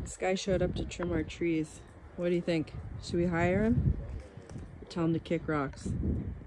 This guy showed up to trim our trees. What do you think? Should we hire him? Or tell him to kick rocks?